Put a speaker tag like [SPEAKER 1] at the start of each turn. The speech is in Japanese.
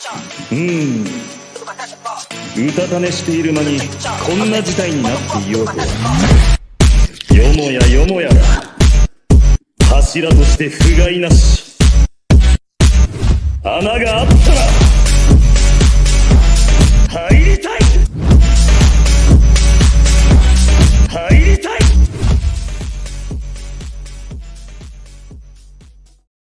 [SPEAKER 1] うたた寝している間にこんな事態になっていようとは。よもやよもやだ。柱として不甲斐なし。穴があったら入りたい。